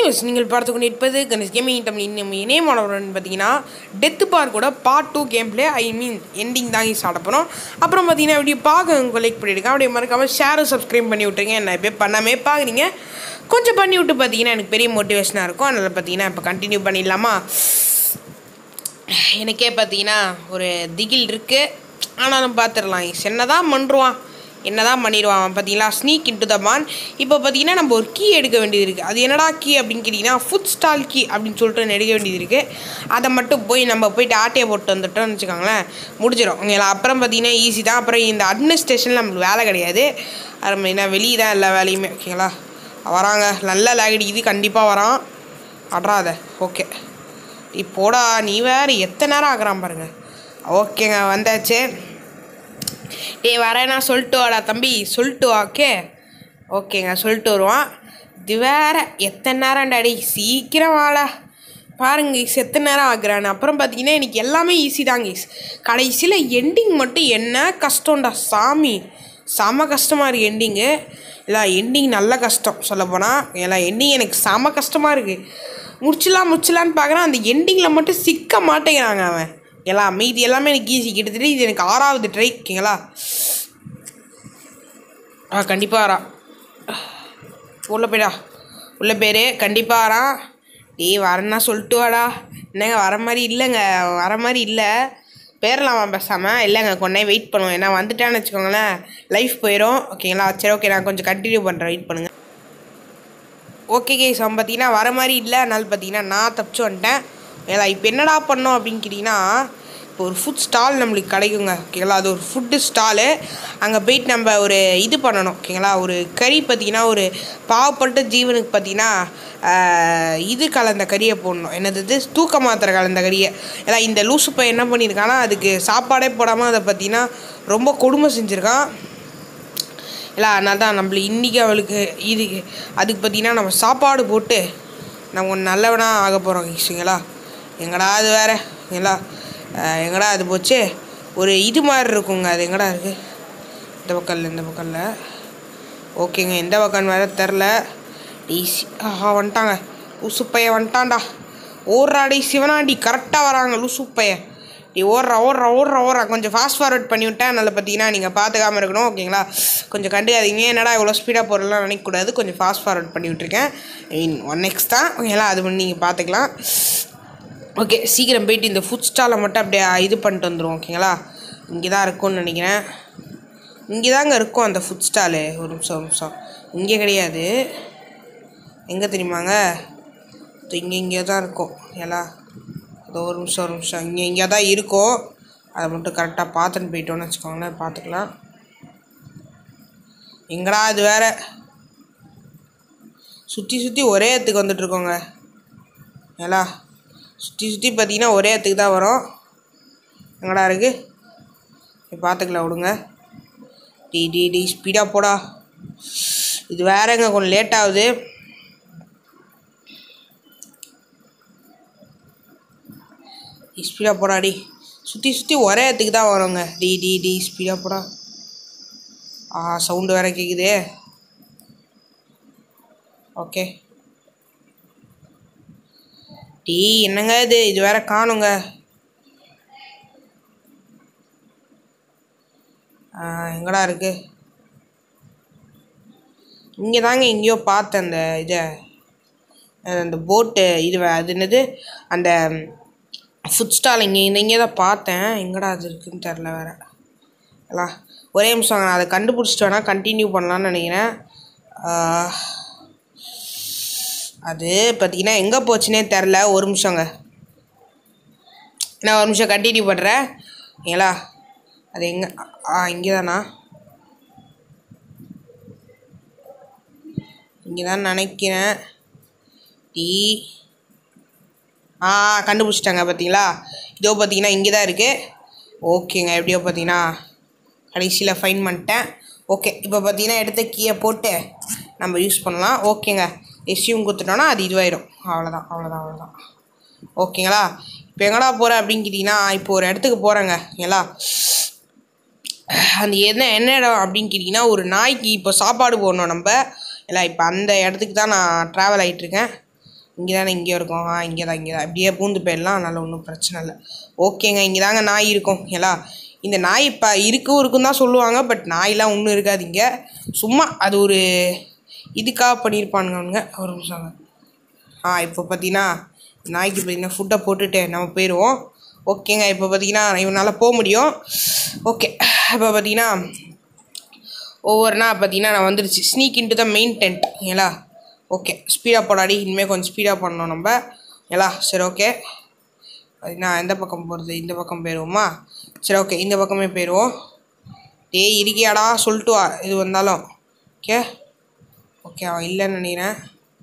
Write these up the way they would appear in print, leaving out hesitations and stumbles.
Views நீங்கள் பார்த்து கொண்டிருப்பது கணேஷ் கேமிங் தமிழ். நம்ம இணையமானவர்கள் பார்த்தீங்கன்னா டெத்து பார்க்கோட பார்ட் 2 கேம் பிளே எண்டிங் தான் ஸ்டார்ட் பண்ணுறோம். அப்புறம் பார்த்தீங்கன்னா இப்படி பார்க்க லைக் பண்ணிவிடுங்க, அப்படியே மறக்காமல் ஷேரும் சப்ஸ்கிரைப் பண்ணி விட்ருங்க. என்ன இப்போ பண்ணாமே பார்க்குறீங்க, கொஞ்சம் பண்ணி விட்டு பார்த்தீங்கன்னா எனக்கு பெரிய மோட்டிவேஷனாக இருக்கும். அதனால் பார்த்தீங்கன்னா இப்போ கண்டினியூ பண்ணிடலாமா? எனக்கே பார்த்தீங்கன்னா ஒரு திகில் இருக்குது, ஆனாலும் பார்த்துடலாம். என்னதான் பண்ணுறான் என்னதான் பண்ணிடுவான் பார்த்தீங்களா, ஸ்னீக் இன்டு த பான். இப்போ பார்த்தீங்கன்னா நம்ம ஒரு கீ எடுக்க வேண்டியது இருக்குது. அது என்னடா கீ அப்படின்னு கேட்டிங்கன்னா ஃபுட் ஸ்டால் கீ அப்படின்னு சொல்லிட்டு எடுக்க வேண்டியது இருக்குது. அதை மட்டும் நம்ம போயிட்டு ஆட்டையை போட்டு வந்துட்டோம்னு வச்சுக்கோங்களேன், முடிஞ்சிடும். அப்புறம் பார்த்தீங்கன்னா ஈஸி தான். அப்புறம் இந்த அட்மினிஸ்ட்ரேஷனில் நம்மளுக்கு வேலை கிடையாது, அது என்ன வெளியே தான் எல்லா வேலையுமே. ஓகேங்களா, வராங்க, நல்லா லேகடிக்குது, கண்டிப்பாக வரான். அட்றாத ஓகே இப்போடா, நீ வேறு எத்தனை நேரம் ஆகுறான் பாருங்க. ஓகேங்க, வந்தாச்சு. வரேண்ணா, சொல்லிட்டு வாடா தம்பி, சொல்லிட்டு வா. ஓகேங்க, சொல்லிட்டு வருவான். இது வேற எத்தனை நேரம் டாடி, சீக்கிரம் வாடா. பாருங்க எத்தனை நேரம் ஆகுறான்னு. அப்புறம் பார்த்தீங்கன்னா எனக்கு எல்லாமே ஈஸி தாங்க. கடைசியில் எண்டிங் மட்டும் என்ன கஷ்டம்டா சாமி, செம கஷ்டமாக இருக்குது எண்டிங்கு. இல்லை எண்டிங் நல்ல கஷ்டம் சொல்லப்போனால். எல்லாம் எண்டிங் எனக்கு செம கஷ்டமாக இருக்குது. முடிச்சலான்னு பார்க்குறேன், அந்த எண்டிங்கில் மட்டும் சிக்க மாட்டேங்கிறாங்க அவன். மீதி எல்லாமே எனக்கு ஈஸி. கிட்டத்தட்ட இது எனக்கு 6வது ட்ரை. ஓகேங்களா, கண்டிப்பாக வரான். உள்ள போய்டா, உள்ள பேர் கண்டிப்பாக வரான். வரேன்னா சொல்லிட்டு வாடா. என்னங்க வர மாதிரி இல்லைங்க, வர மாதிரி இல்லை. பேரலாமா பேசாமல்? இல்லைங்க, கொஞ்ச நேரம் வெயிட் பண்ணுவோம். ஏன்னா வந்துட்டான்னு வச்சுக்கோங்களேன் லைஃப் போயிடும். ஓகேங்களா, சரி ஓகே, நான் கொஞ்சம் கண்டினியூ பண்ணுறேன், வெயிட் பண்ணுங்கள். ஓகே கேஸ், அவன் பார்த்தீங்கன்னா வர மாதிரி இல்லை. அதனால பார்த்தீங்கன்னா நான் தப்பிச்சு வந்துட்டேன். ஏலா இப்போ என்னடா பண்ணோம் அப்படின்னு கேட்டிங்கன்னா, இப்போ ஒரு ஃபுட் ஸ்டால் நம்மளுக்கு கிடைக்குங்க. ஓகேங்களா, அது ஒரு ஃபுட்டு ஸ்டாலு. அங்கே போயிட்டு நம்ம ஒரு இது பண்ணணும். ஓகேங்களா, ஒரு கறி பார்த்திங்கன்னா, ஒரு பாவப்பட்ட ஜீவனுக்கு பார்த்திங்கன்னா இது கலந்த கறியை போடணும். என்னது, தூக்க மாத்திரை கலந்த கறியை. ஏன்னா இந்த லூசு பையன் என்ன பண்ணியிருக்கான்னா, அதுக்கு சாப்பாடே போடாமல் அதை பார்த்திங்கன்னா ரொம்ப கொடுமை செஞ்சுருக்கான். இல்லை அதனால தான் நம்மளுக்கு இன்றைக்கி அவளுக்கு இதுக்கு அதுக்கு பார்த்திங்கன்னா நம்ம சாப்பாடு போட்டு நம்ம ஒன்று நல்லவனாக ஆக போகிறோம். ஈஸுங்களா, எங்கடா அது வேறு இல்லைங்களா, எங்கடா அது போச்சு. ஒரு இது மாதிரி இருக்குங்க, அது எங்கடா இருக்குது, இந்த பக்கம்ல. ஓகேங்க, எந்த பக்கம் வேறு தெரில. ஈஸி வந்துட்டாங்க, லூசுப்பைய வந்துட்டான்டா. ஓடுறாடி சிவனாண்டி, கரெக்டாக வராங்க லூசுப்பைய. ஓடுறா. கொஞ்சம் ஃபாஸ்ட் ஃபார்வர்ட் பண்ணிவிட்டேன். அதனால் பார்த்தீங்கன்னா நீங்கள் பார்த்துக்காமல் இருக்கணும். ஓகேங்களா, கொஞ்சம் கண்டுக்காதீங்க. என்னடா இவ்வளோ ஸ்பீடாக போகிறலாம் நினைக்கக்கூடாது. கொஞ்சம் ஃபாஸ்ட் ஃபார்வர்ட் பண்ணி விட்ருக்கேன். 1x தான். ஓகேங்களா, அது பண்ணி நீங்கள் பார்த்துக்கலாம். ஓகே, சீக்கிரம் போயிட்டு இந்த ஃபுட் ஸ்டாலை மட்டும் அப்படியே இது பண்ணிட்டு வந்துடுவோம். ஓகேங்களா, இங்கே தான் இருக்கும்னு நினைக்கிறேன். இங்கே தாங்க இருக்கும் அந்த ஃபுட் ஸ்டாலு. ஒரு நிமிஷம், இங்கே கிடையாது. எங்கே தெரியுமாங்க, இங்கே தான் இருக்கும். எல்லாம் ஒரு நிமிஷம் இங்கே தான் இருக்கும். அதை மட்டும் கரெக்டாக பார்த்துன்னு போயிட்டோன்னு வச்சுக்கோங்களேன், பார்த்துக்கலாம். எங்கடா அது வேறு சுற்றி ஒரே இடத்துக்கு வந்துட்டுருக்கோங்க. ஏலா சுற்றி பார்த்தீங்கன்னா ஒரே இடத்துக்கு தான் வரும். எங்கடா இருக்குது பார்த்துக்கலாம், விடுங்க. டி ஸ்பீடாக போடா. இது வேறங்க, கொஞ்சம் லேட் ஆகுது. ஸ்பீடாக போடாடி, சுற்றி ஒரே இடத்துக்கு தான் வருங்க. டி ஸ்பீடாக போடா. சவுண்டு வேறு கேட்குது. ஓகே என்னங்க இது வேற காணுங்க. எங்கடா இருக்கு, இங்கே தாங்க எங்கேயோ பார்த்தேன் அந்த இதை, அந்த போட்டு இது அது என்னது, அந்த ஃபுட் ஸ்டால் இங்கே தான் பார்த்தேன். எங்கடா அது இருக்குதுன்னு தெரில வேறு. எல்லாம் ஒரே நிமிஷம், நான் அதை கண்டுபிடிச்சிட்டு வேணால் கண்டினியூ பண்ணலான்னு நினைக்கிறேன். அது பார்த்தீங்கன்னா எங்கே போச்சுன்னே தெரில. ஒரு நிமிஷங்க, நான் ஒரு நிமிஷம் கண்டினியூ பண்ணுறேன். ஏங்களா, அது எங்கே, இங்கே தானா, இங்கே தான் நினைக்கிறேன். கண்டுபிடிச்சிட்டாங்க பார்த்தீங்களா. இதோ பார்த்தீங்கன்னா இங்கே தான் இருக்குது. ஓகேங்க, எப்படியோ பார்த்தீங்கன்னா கடைசியில் ஃபைன் பண்ணிட்டேன். ஓகே, இப்போ பார்த்தீங்கன்னா எடுத்த கீயை போட்டு நம்ம யூஸ் பண்ணலாம். ஓகேங்க, எஸ்யூம் கொடுத்துட்டோன்னா அது இதுவாயிடும். அவ்வளோதான். ஓகேங்களா, இப்போ எங்கடா போகிறேன் அப்படின்னு கேட்டிங்கன்னா, இப்போ ஒரு இடத்துக்கு போகிறேங்க. ஏங்களா, அந்த என்ன இடம் அப்படின்னு கேட்டிங்கன்னா, ஒரு நாய்க்கு இப்போ சாப்பாடு போடணும் நம்ம. இல்லை இப்போ அந்த இடத்துக்கு தான் நான் ட்ராவல் ஆகிட்டுருக்கேன். இங்கே தானே இங்கே இருக்கும். இங்கே தான் அப்படியே பூந்து போயிடலாம். அதனால் ஒன்றும் பிரச்சனை இல்லை. ஓகேங்க, இங்கே தாங்க நாய் இருக்கும். ஓகேங்களா, இந்த நாய் இப்போ இருக்குன்னு தான் சொல்லுவாங்க. பட் நாயெலாம் ஒன்றும் இருக்காது இங்கே. சும்மா அது ஒரு இதுக்காக பண்ணியிருப்பானுங்க அவனுங்க. ஒரு நிமிஷங்க. இப்போ பார்த்தீங்கன்னா நாய்க்கு பார்த்தீங்கன்னா ஃபுட்டை போட்டுட்டு நம்ம போயிடுவோம். ஓகேங்க, இப்போ பார்த்தீங்கன்னா இவனால் போக முடியும். ஓகே, இப்போ பார்த்தீங்கன்னா ஒவ்வொரு நாள் பார்த்தீங்கன்னா நான் வந்துடுச்சு. Sneak into the main tent. ஓகேங்களா, ஓகே ஸ்பீடாக போடாடி. இனிமேல் கொஞ்சம் ஸ்பீடாக பண்ணணும் நம்ம. ஓகேங்களா, சரி ஓகே. பார்த்தீங்கன்னா எந்த பக்கம் போகிறது? இந்த பக்கம் போயிடுவோமா? சரி ஓகே, இந்த பக்கமே போயிடுவோம். டேய் இருக்கியாடா, சொல்லிட்டு வா இது வந்தாலும். ஓகே ஓகே, அவன் இல்லைன்னு நினைக்கிறேன்.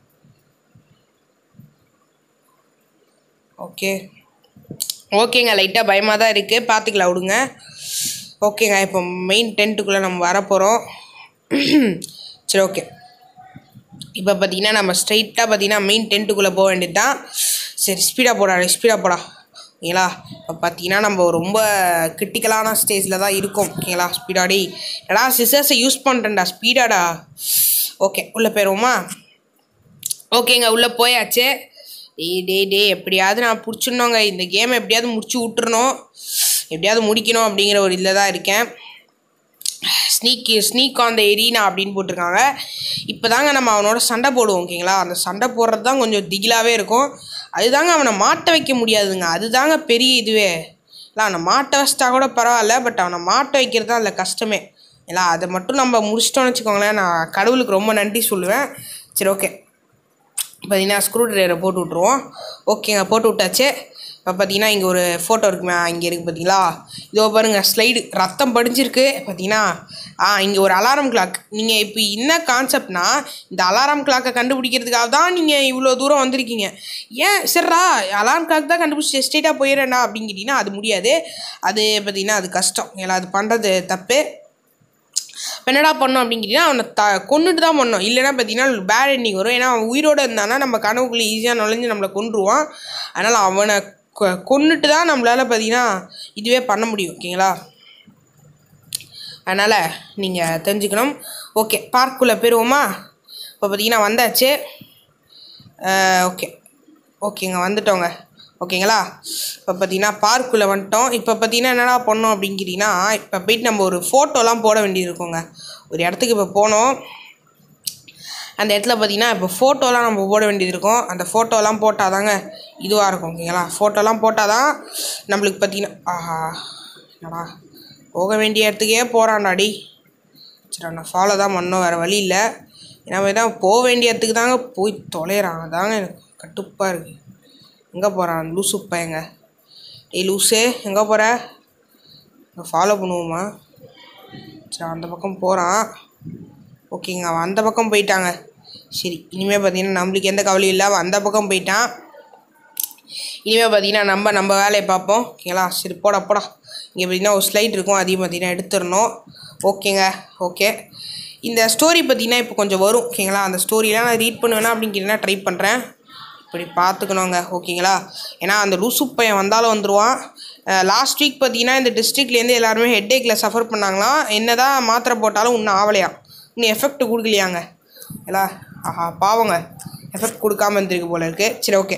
ஓகே ஓகேங்க, லைட்டாக பயமாக தான் இருக்குது, பார்த்துக்கலாம் விடுங்க. ஓகேங்க, இப்போ மெயின் டென்ட்டுக்குள்ளே நம்ம வரப்போகிறோம். சரி ஓகே, இப்போ பார்த்தீங்கன்னா நம்ம ஸ்ட்ரைட்டாக பார்த்தீங்கன்னா மெயின் டென்ட்டுக்குள்ளே போக வேண்டியது தான். சரி ஸ்பீடாக போடா ஓகேங்களா. இப்போ பார்த்தீங்கன்னா நம்ம ரொம்ப கிரிட்டிக்கலான ஸ்டேஜில் தான் இருக்கோம். ஓகேங்களா, ஸ்பீடாடி எடா சிசர்ஸை யூஸ் பண்ணுறேன்டா, ஸ்பீடாடா. ஓகே, உள்ளே போயிடுவோமா? ஓகேங்க, உள்ளே போயாச்சு. டே எப்படியாவது நான் பிடிச்சிடணுங்க. இந்த கேமை எப்படியாவது முடிச்சு விட்டுறணும், எப்படியாவது முடிக்கணும் அப்படிங்கிற ஒரு இதில் தான் இருக்கேன். ஸ்னீக் ஆன் த எரீனா அப்படின்னு போட்டிருக்காங்க. இப்போ தாங்க நம்ம அவனோட சண்டை போடுவோம். ஓகேங்களா, அந்த சண்டை போடுறது தான் கொஞ்சம் திகிலாகவே இருக்கும். அதுதாங்க அவனை மாட்ட வைக்க முடியாதுங்க, அதுதாங்க பெரிய இதுவே. இல்லை அவனை மாட்ட வச்சிட்டா கூட பரவாயில்ல, பட் அவனை மாட்ட வைக்கிறது தான் அதில் கஷ்டமே. இல்லை அதை மட்டும் நம்ம முடிச்சிட்டோன்னு வச்சுக்கோங்களேன், நான் கடவுளுக்கு ரொம்ப நன்றி சொல்லுவேன். சரி ஓகே, பார்த்தீங்கன்னா ஸ்க்ரூ ட்ரைவரை போட்டு விட்ருவோம். ஓகேங்க, போட்டு விட்டாச்சு. இப்போ பார்த்தீங்கன்னா இங்கே ஒரு ஃபோட்டோ இருக்குமே, இங்கே இருக்குது பார்த்தீங்களா? இதோ பாருங்கள், ஸ்லைடு ரத்தம் படிஞ்சிருக்கு பார்த்தீங்கன்னா. இங்கே ஒரு அலாரம் கிளாக். நீங்கள் இப்போ என்ன கான்செப்ட்னா, இந்த அலாரம் கிளாக்கை கண்டுபிடிக்கிறதுக்காக தான் நீங்கள் இவ்வளோ தூரம் வந்திருக்கீங்க. ஏன் சரிடா அலாரம் கிளாக் தான் கண்டுபிடிச்சி ஸ்ட்ரெயிட்டாக போயிடறேன்டா அப்படிங்கிட்டீங்கன்னா அது முடியாது. அது பார்த்தீங்கன்னா அது கஷ்டம். ஏன்னா அது பண்ணுறது தப்பு. இப்போ என்னடா பண்ணோம் அப்படிங்கிறீங்கன்னா அவனை கொண்டுட்டு தான் பண்ணோம். இல்லைன்னா பார்த்தீங்கன்னா பேட் எண்டிங் வரும். ஏன்னா அவன் உயிரோடு இருந்தானா நம்ம கனவுக்குள்ளே ஈஸியாக நுழைஞ்சு நம்மளை கொன்றுவான். அதனால் அவனை கொன்னுட்டு தான் நம்மளால் பார்த்தீங்கன்னா இதுவே பண்ண முடியும். ஓகேங்களா, அதனால் நீங்கள் தெரிஞ்சுக்கணும். ஓகே, பார்க்குள்ளே போயிடுவோமா? இப்போ பார்த்தீங்கன்னா வந்தாச்சு. ஓகேங்க வந்துட்டோங்க. ஓகேங்களா, இப்போ பார்த்தீங்கன்னா பார்க்குள்ளே வந்துட்டோம். இப்போ பார்த்தீங்கன்னா என்னடா பண்ணோம் அப்படிங்கிறீங்கன்னா, இப்போ போயிட்டு நம்ம ஒரு ஃபோட்டோலாம் போட வேண்டியது இருக்குங்க. ஒரு இடத்துக்கு இப்போ போனோம், அந்த இடத்துல பார்த்தீங்கன்னா இப்போ ஃபோட்டோலாம் நம்ம போட வேண்டியது இருக்கும். அந்த ஃபோட்டோலாம் போட்டால் தாங்க இதுவாக இருக்கும். ஓகேங்களா, ஃபோட்டோலாம் போட்டால் தான் நம்மளுக்கு பார்த்தீங்கன்னா என்னடா போக வேண்டிய இடத்துக்கே போகிறான்டாடி. சரி நான் ஃபாலோ தான் பண்ணோம், வேறு வழி இல்லை. ஏன்னா தான் போக வேண்டிய இடத்துக்கு தாங்க போய் தொலைகிறான். அதாங்க எனக்கு கட்டுப்பாக இருக்குது. எங்கே போகிறான் லூசு பையங்க? லூஸு எங்கே போகிற? ஃபாலோ பண்ணுவோமா? சரி அந்த பக்கம் போகிறான். ஓகேங்க, அவன் அந்த பக்கம் போயிட்டாங்க. சரி இனிமேல் பார்த்தீங்கன்னா நம்மளுக்கு எந்த கவலையும் இல்லை, அவன் அந்த பக்கம் போயிட்டான். இனிமேல் பார்த்தீங்கன்னா நம்ம வேலையை பார்ப்போம். ஓகேங்களா, சரி போடா இங்கே பார்த்தீங்கன்னா ஒரு ஸ்லைட் இருக்கும், அதையும் பார்த்தீங்கன்னா எடுத்துடணும். ஓகேங்க ஓகே, இந்த ஸ்டோரி பார்த்தீங்கன்னா இப்போ கொஞ்சம் வரும். ஓகேங்களா, அந்த ஸ்டோரியெலாம் நான் ரீட் பண்ணுவேன்னா அப்படிங்கிறனா ட்ரை பண்ணுறேன். இப்படி பார்த்துக்கணுங்க. ஓகேங்களா, ஏன்னா அந்த லூசு பையன் வந்தாலும் வந்துடுவான். லாஸ்ட் வீக் பார்த்தீங்கன்னா இந்த டிஸ்ட்ரிக்ட்லேருந்து எல்லாருமே ஹெட்டேக்கில் சஃபர் பண்ணாங்களாம். என்ன தான் மாத்திரை போட்டாலும் இன்னும் ஆகலையாம், இன்னும் எஃபெக்ட் கொடுக்கலையாங்க. இல்லை பாவங்க, எஃபெக்ட் கொடுக்காமல் இருந்திருக்கு போல இருக்குது. சரி ஓகே,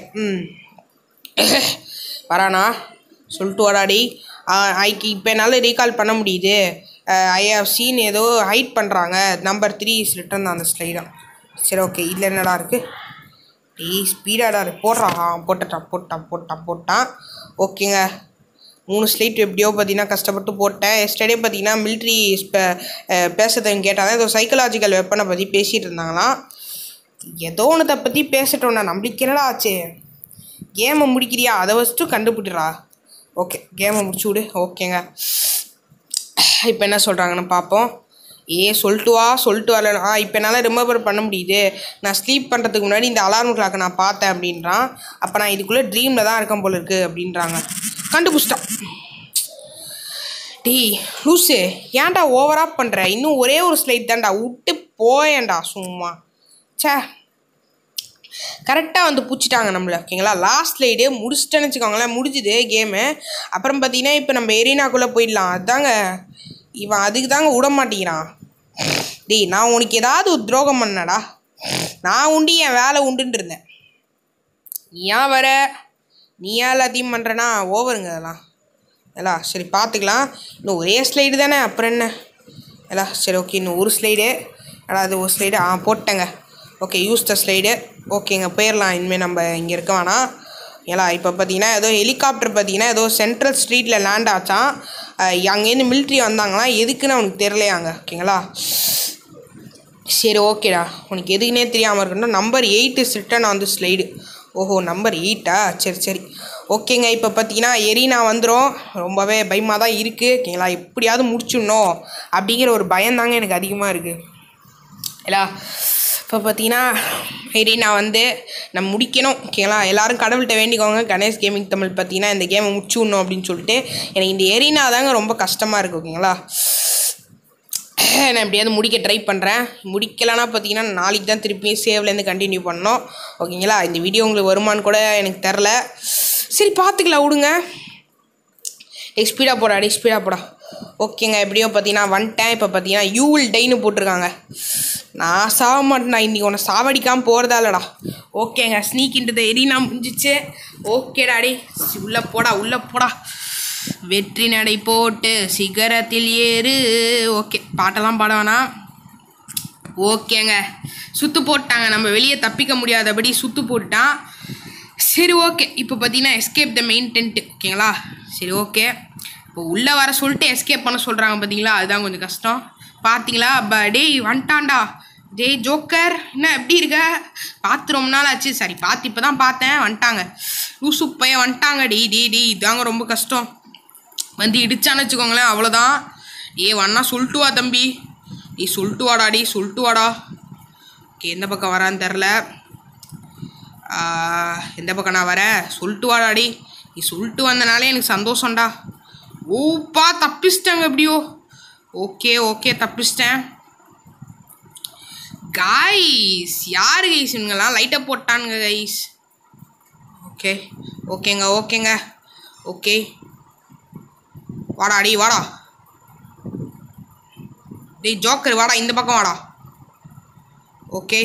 வரானா சொல்லிட்டு வராடி. இப்போ என்னால் ரீகால் பண்ண முடியுது. ஐ ஹவ் சீன் ஏதோ ஹைட் பண்ணுறாங்க. நம்பர் 3 இஸ் ரிட்டன் அந்த ஸ்லைடாக. சரி ஓகே, இதில் என்னடா இருக்குது? ஸ்பீடாடா போடுறான். போட்டான். ஓகேங்க, 3 ஸ்லைட் எப்படியோ பார்த்தீங்கன்னா கஷ்டப்பட்டு போட்டேன். எஸ்டர்டே பார்த்தீங்கன்னா மிலிட்ரி பேசுறதுன்னு கேட்டாங்க. ஏதோ சைக்கலாஜிக்கல் வெப்பனை பற்றி பேசிகிட்டு இருந்தாங்களாம். ஏதோ ஒன்றத்தை பற்றி பேசிட்டோண்ணா, நம்மளுக்கு என்னடா ஆச்சு? கேமை முடிக்கிறியா? அதை வச்சுட்டு கண்டுபிடிறா. ஓகே, கேமை முடிச்சு விடு. ஓகேங்க, இப்போ என்ன சொல்கிறாங்கன்னு பார்ப்போம். சொல்லிட்டு வரல. இப்போ என்னால் ரிமெம்பர் பண்ண முடியுது. நான் ஸ்லீப் பண்ணுறதுக்கு முன்னாடி இந்த அலாரம் கிளாக்கை நான் பார்த்தேன் அப்படின்றான். அப்போ நான் இதுக்குள்ளே ட்ரீமில் தான் இருக்கேன் போல இருக்குது அப்படின்றாங்க. கண்டுபிடிச்சிட்டான். லூஸு ஏன்டா ஓவராக பண்ணுற? இன்னும் ஒரே ஒரு ஸ்லைட் தான்டா, விட்டு போயேன்டா சும்மா. கரெக்டாக வந்து பிடிச்சிட்டாங்க நம்மளை. ஓகேங்களா, லாஸ்ட் ஸ்லைடு முடிச்சிட்டேன்னு வச்சுக்கோங்களேன், முடிஞ்சுது கேமு. அப்புறம் பார்த்தீங்கன்னா இப்போ நம்ம எரீனாக்குள்ளே போயிடலாம். அதுதாங்க இவன் அதுக்கு தாங்க விட மாட்டேங்கிறான். நான் உனக்கு ஏதாவது ஒரு துரோகம் பண்ணடா. நான் உண்டு, என் வேலை உண்டுன்னு இருந்தேன். நீ ஏன் வர, நீ ஏன் எல்லாத்தையும் பண்ணுறனா? ஓவருங்க அதெல்லாம் எல்லாம். சரி பார்த்துக்கலாம். இன்னும் ஒரே ஸ்லைடு தானே, அப்புறம் என்ன எல்லாம். சரி ஓகே, இன்னும் ஒரு ஸ்லைடு. அது ஒரு ஸ்லைடு போட்டேங்க. Okay, use the slide. ஓகேங்க, போயிடலாம். இனிமேல் நம்ம இங்கே இருக்க வேணாம். ஏலா இப்போ பார்த்தீங்கன்னா ஏதோ ஹெலிகாப்டர் பார்த்தீங்கன்னா ஏதோ சென்ட்ரல் ஸ்ட்ரீட்டில் லேண்ட் ஆச்சான். அங்கேருந்து மிலிட்ரி வந்தாங்களா, எதுக்குன்னு அவனுக்கு தெரியலையாங்க. ஓகேங்களா, சரி ஓகேடா, உனக்கு எதுக்குன்னே தெரியாமல் இருக்கணும். Number 8 is written on the slide. ஓஹோ, நம்பர் 8ஆ? சரி சரி ஓகேங்க. இப்போ பார்த்தீங்கன்னா எரினா வந்துடும். ரொம்பவே பயமாக தான் இருக்குது. ஓகேங்களா, எப்படியாவது முடிச்சிடணும் அப்படிங்கிற ஒரு பயந்தாங்க எனக்கு அதிகமாக இருக்குது. இல்லா இப்போ பார்த்தீங்கன்னா எரினா நான் முடிக்கணும். ஓகேங்களா, எல்லோரும் கடவுள்கிட்ட வேண்டிக்கோங்க. கணேஷ் கேமிங் தமிழ் பார்த்தீங்கன்னா இந்த கேமை முடிச்சுடணும் அப்படின்னு சொல்லிட்டு. எனக்கு இந்த எரினா தாங்க ரொம்ப கஷ்டமாக இருக்குது. ஓகேங்களா, நான் எப்படியாவது முடிக்க ட்ரை பண்ணுறேன். முடிக்கலைன்னா பார்த்தீங்கன்னா நாளைக்கு தான் திருப்பியும் சேவ்லேருந்து கண்டினியூ பண்ணோம். ஓகேங்களா, இந்த வீடியோ உங்களுக்கு வருமானு கூட எனக்கு தெரில. சரி பார்த்துக்கலாம், விடுங்க. ஸ்பீடாக போடா, ஸ்பீடாக போடா. ஓகேங்க, எப்படியோ பார்த்தீங்கன்னா வந்துட்டேன். இப்போ பார்த்தீங்கன்னா யூ வில் டைன்னு போட்டிருக்காங்க. நான் சாக மாட்டேன்டா, இன்றைக்கி உன்னை சாவடிக்காமல் போகிறதா இல்லைடா. ஓகேங்க, ஸ்னீக்கின்றது எரினா முடிஞ்சிச்சு. ஓகேடா, உள்ளே போடா, உள்ளே போடா. வெற்றி நடை போட்டு சிகரத்தில் ஏறு. ஓகே, பாட்டெல்லாம் பாட வேணாம். ஓகேங்க, சுற்று போட்டாங்க. நம்ம வெளியே தப்பிக்க முடியாதபடி சுற்று போட்டுட்டான். சரி ஓகே, இப்போ பார்த்தீங்கன்னா எஸ்கேப் த மெயின் டென்ட்டு. ஓகேங்களா, சரி ஓகே. இப்போ உள்ளே வர சொல்லிட்டு எஸ்கேப் பண்ண சொல்கிறாங்க பார்த்தீங்களா, அதுதான் கொஞ்சம் கஷ்டம். பார்த்தீங்களா, டேய் வந்துட்டான்டா. டேய் ஜோக்கர், என்ன எப்படி இருக்க? பார்த்து ரொம்ப நாள் ஆச்சு. சரி பார்த்து இப்போ தான் பார்த்தேன். வந்துட்டாங்க, லூசு பையன் வந்துட்டாங்க. டி இதாங்க ரொம்ப கஷ்டம். இடிச்சான்னு வச்சுக்கோங்களேன், அவ்வளோதான். வண்ணா சொல்லிட்டு வா தம்பி. சொல்லிட்டு வாடா, சொல்லிட்டு வாடா. ஓகே, எந்த பக்கம் வரான்னு தெரில. எந்த பக்கம் நான் வரேன்? சொல்லிட்டு வாடா. நீ சொல்லிட்டு வந்தனாலே எனக்கு சந்தோஷம்டா. ஓப்பா, தப்பிச்சிட்டாங்க எப்படியோ. ஓகே ஓகே, தப்பிச்சிட்டேன். கைஸ், யாரு கைஸ் இவங்கெல்லாம் லைட்டாக போட்டானுங்க கைஸ். ஓகே ஓகேங்க ஓகேங்க ஓகே, வாடா வாடா. டேய் ஜோக்கர் வாடா, இந்த பக்கம் வாடா. ஓகே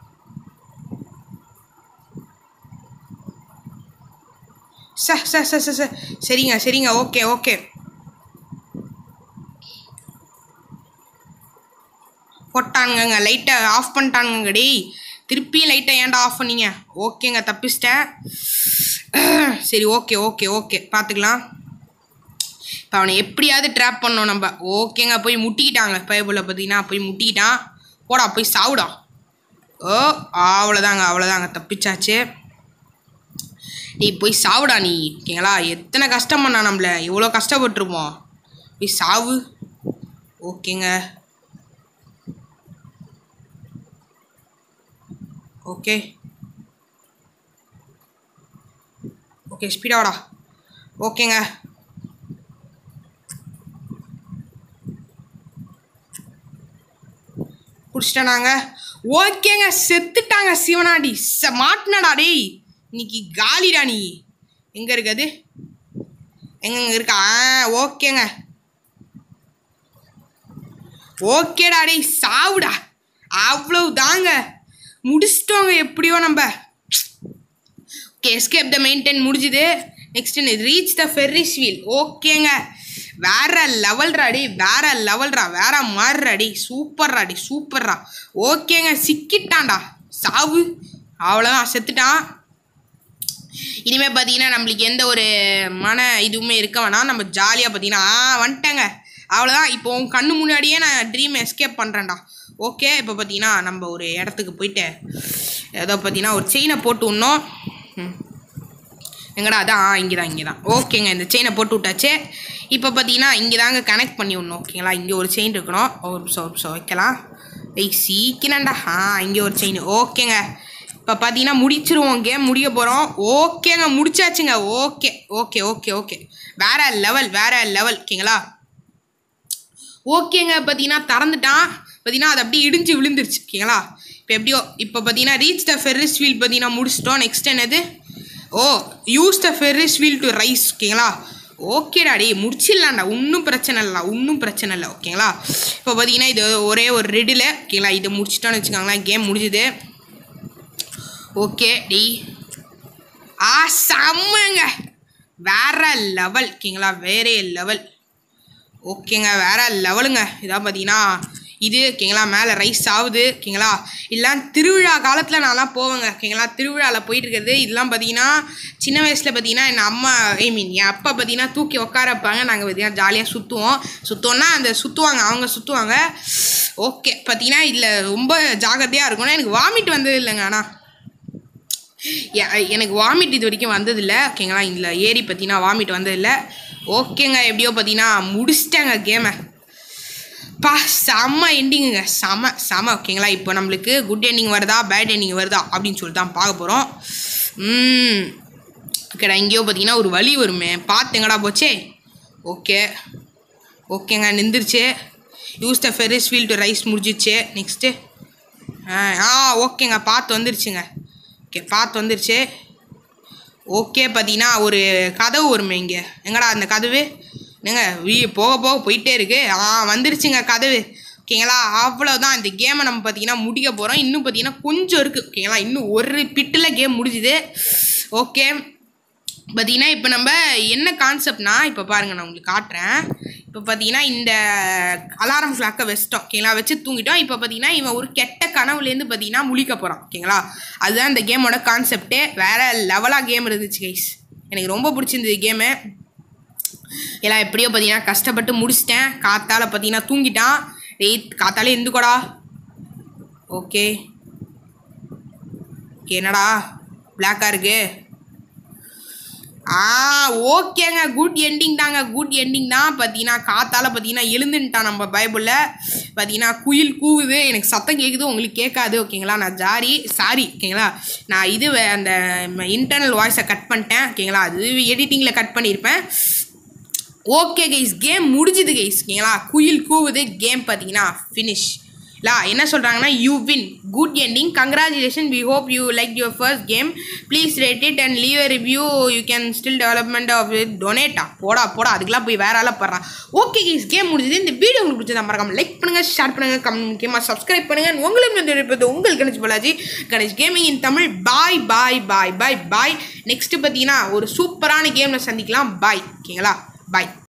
சார் சரிங்க சரிங்க ஓகே ஓகே. போட்டானுங்க, லைட்டை ஆஃப் பண்ணிட்டானுங்க. திருப்பியும் லைட்டை ஏன்டா ஆஃப் பண்ணீங்க? ஓகேங்க, தப்பிச்சிட்டேன். சரி ஓகே ஓகே ஓகே, பார்த்துக்கலாம். இப்போ அவனை எப்படியாவது ட்ராப் பண்ணோம் நம்ம. ஓகேங்க, போய் முட்டிக்கிட்டாங்க. பயபுள்ள பார்த்தீங்கன்னா போய் முட்டிக்கிட்டான். போடா, போய் சாவுடா. ஓ அவ்வளோதாங்க, தப்பிச்சாச்சு. போய் சாவுடா நீ. ஓகேங்களா, எத்தனை கஷ்டம் பண்ணா நம்மள, எவ்வளோ கஷ்டப்பட்டுருப்போம். போய் சாவு. ஓகேங்க ஓகே ஓகே, ஸ்பீடாடா. ஓகேங்க, குடிச்சிட்டானாங்க. ஓகேங்க, செத்துட்டாங்க. சிவனாடி மாட்டினடா. இன்னைக்கு காலிடா. நீ எங்கே இருக்காது? எங்கெங்க இருக்கா? ஓகேங்க ஓகேடா. சாவுடா. அவ்வளவு தாங்க, முடிச்சிட்டோங்க எப்படியோ நம்ம. ஓகே, எஸ்கேப் த மெயின்டைன் முடிஞ்சுது. Next reach the Ferris wheel. ஓகேங்க, வேற லெவல்ரா. வேற லெவல்ரா, வேற மாதிரிடா. சூப்பர்ரா. ஓகேங்க, சிக்கிட்டான்டா. சாவு. அவ்வளோதான், செத்துட்டான். இனிமேல் பார்த்தீங்கன்னா நம்மளுக்கு எந்த ஒரு இதுவுமே இருக்க வேணாம். நம்ம ஜாலியாக பார்த்தீங்கன்னா வந்துட்டேங்க. அவ்வளோதான். இப்போ உன் கண்ணு முன்னாடியே நான் ட்ரீம் எஸ்கேப் பண்ணுறேன்டா. ஓகே, இப்போ பார்த்தீங்கன்னா நம்ம ஒரு இடத்துக்கு போயிட்டு ஏதோ பார்த்தீங்கன்னா ஒரு செயினை போட்டு விடணும். எங்கடா? அதான் இங்கே தான். ஓகேங்க, இந்த செயினை போட்டு விட்டாச்சு. இப்போ பார்த்தீங்கன்னா இங்கே தாங்க கனெக்ட் பண்ணி விடணும். ஓகேங்களா, இங்கே ஒரு செயின் இருக்கணும். ஒரு நிமிஷம் வைக்கலாம். சீக்கிரம்டா. இங்கே ஒரு செயின். ஓகேங்க, இப்போ பார்த்தீங்கன்னா முடிச்சிருவோம். கேம் முடிய போகிறோம். ஓகேங்க, முடிச்சாச்சுங்க. ஓகே வேற லெவல். ஓகேங்களா, ஓகேங்க. பார்த்தீங்கன்னா திறந்துட்டான். பார்த்தீங்கன்னா அது அப்படியே இடிஞ்சு விழுந்துருச்சு. ஓகேங்களா, இப்போ எப்படியோ இப்போ பார்த்தீங்கன்னா ரீச் த ஃபெர்ரிஸ் வீல் பார்த்தீங்கன்னா முடிச்சிட்டோம். நெக்ஸ்ட் என்னது? Use the Ferris wheel to rise. ஓகேங்களா, ஓகேடா. முடிச்சிடலாம்டா, ஒன்றும் பிரச்சனை இல்லை. ஓகேங்களா, இப்போ பார்த்தீங்கன்னா இது ஒரே ஒரு ரெடில். ஓகேங்களா, இதை முடிச்சிட்டோன்னு வச்சுக்கோங்களேன், கேம் முடிஞ்சுது. ஓகே செம்மங்க, வேற லெவல் ஓகேங்களா, வேறே லெவல். ஓகேங்க, வேற லெவலுங்க. இதான் பார்த்தீங்கன்னா இது ஓகேங்களா, மேலே ரைஸ் ஆகுது ஓகேங்களா. இதெல்லாம் திருவிழா காலத்தில் நான்லாம் போவேங்க ஓகேங்களா. திருவிழாவில் போயிட்டு இருக்கிறது இதெல்லாம் பார்த்தீங்கன்னா சின்ன வயசில் பார்த்தீங்கன்னா என் அம்மா என் அப்பா பார்த்தீங்கன்னா தூக்கி உட்கார வைப்பாங்க. நாங்கள் பார்த்தீங்கன்னா ஜாலியாக சுற்றுவோம்னா அந்த அவங்க சுற்றுவாங்க. ஓகே, பார்த்தீங்கன்னா இதில் ரொம்ப ஜாகிரதையாக இருக்கணும். எனக்கு வாமிட் வந்தது இல்லைங்க, ஆனால் எனக்கு வாமிட் இது வரைக்கும் வந்ததில்லை ஓகேங்களா. இதில் ஏறி பார்த்தீங்கன்னா வாமிட் வந்ததில்லை. ஓகேங்க, எப்படியோ பார்த்தீங்கன்னா முடிச்சிட்டேங்க கேமை. செம்ம எண்டிங்குங்க, செம ஓகேங்களா. இப்போ நம்மளுக்கு குட் எண்டிங் வருதா பேட் எண்டிங் வருதா அப்படின்னு சொல்லிட்டு தான் பார்க்க போகிறோம். ஓகேடா, எங்கேயோ பார்த்தீங்கன்னா ஒரு வழி வருமே, பார்த்துங்கடா போச்சே. ஓகேங்க, நின்றுச்சு. Use the Ferris wheel to rise முடிஞ்சிச்சு. நெக்ஸ்ட்டு ஓகேங்க, பார்த்து வந்துருச்சுங்க. பார்த்து வந்துருச்சு. ஓகே, பார்த்தீங்கன்னா ஒரு கதவு வருமே இங்கே. எங்கடா அந்த கதவு? என்னங்க போக போயிட்டே இருக்கு. வந்துருச்சுங்க கதவு ஓகேங்களா. அவ்வளோதான், இந்த கேமை நம்ம பார்த்தீங்கன்னா முடிக்க போகிறோம். இன்னும் பார்த்தீங்கன்னா கொஞ்சம் இருக்குது ஓகேங்களா. இன்னும் ஒரு பிட்டில் கேம் முடிஞ்சுது. ஓகே, பார்த்தீங்கன்னா இப்போ நம்ம என்ன கான்செப்ட்னா, இப்போ பாருங்கள் நான் உங்களுக்கு காட்டுறேன். இப்போ பார்த்தீங்கன்னா இந்த அலாரம் கிளாக்கை வச்சிட்டோம் ஓகேங்களா, வச்சு தூங்கிட்டோம். இப்போ பார்த்தீங்கன்னா இவன் ஒரு கெட்ட கனவுலேருந்து பார்த்தீங்கன்னா முழிக்க போகிறான் ஓகேங்களா. அதுதான் இந்த கேமோட கான்செப்டே. வேறு லெவலாக கேம் இருந்துச்சு கைஸ், எனக்கு ரொம்ப பிடிச்சிருந்தது கேமு. எல்லாம் எப்படியோ பார்த்தீங்கன்னா கஷ்டப்பட்டு முடிச்சிட்டேன். காத்தால் பார்த்தீங்கன்னா தூங்கிட்டான். காத்தாலே இருந்துக்கோடா. ஓகே, என்னடா பிளாக்காக இருக்கு? ஓகேங்க, குட் எண்டிங் தான். பார்த்தீங்கன்னா காத்தால் பார்த்தீங்கன்னா எழுந்துட்டான். நம்ம பைபிளில் பார்த்தீங்கன்னா குயில் கூவுது, எனக்கு சத்தம் கேட்குது, உங்களுக்கு கேட்காது ஓகேங்களா. நான் சாரி ஓகேங்களா. நான் அந்த இன்டர்னல் வாய்ஸை கட் பண்ணிட்டேன் ஓகேங்களா. அது எடிட்டிங்கில் கட் பண்ணியிருப்பேன். ஓகே கைஸ், கேம் முடிஞ்சுது கைஸ் ஓகேங்களா. குயில் கூவுது, கேம் பார்த்தீங்கன்னா ஃபினிஷ். என்ன சொல்கிறாங்கன்னா you win, good ending, congratulation, we hope you like your first game, please rate it and leave a review, you can still development of it, டொனேட்டா போடா அதுக்கெல்லாம் போய் வேற ஆளாக போடுறான். ஓகே கைஸ், கேம் முடிஞ்சது. இந்த வீடியோ உங்களுக்கு பிடிச்சதா மறக்காம லைக் பண்ணுங்கள், ஷேர் பண்ணுங்கள், முக்கியமாக சப்ஸ்கிரைப் பண்ணுங்கள். உங்களுக்கு வந்து இருப்பது உங்கள் Ganesh Balaji, Ganesh gaming in Tamil. Bye. Next பார்த்தீங்கன்னா ஒரு சூப்பரான கேமில் சந்திக்கலாம். பாய் ஓகேங்களா, பாய்.